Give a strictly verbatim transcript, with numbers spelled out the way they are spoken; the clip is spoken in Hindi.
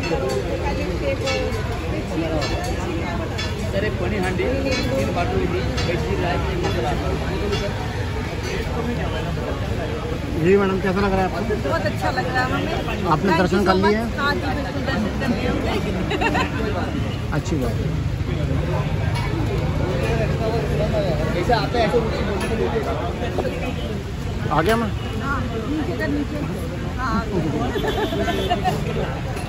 सर एक पनीर हांडी तीन बाटू जी मैडम, कैसा लग रहा है आपको? बहुत अच्छा लग रहा है हमें। आपने दर्शन कर लिए हैं? हाँ जी बिल्कुल, दर्शन कर लिए हमने। अच्छी बात है। ऐसा आता है ऐसे आ गया मैं? हाँ नीचे का नीचे हाँ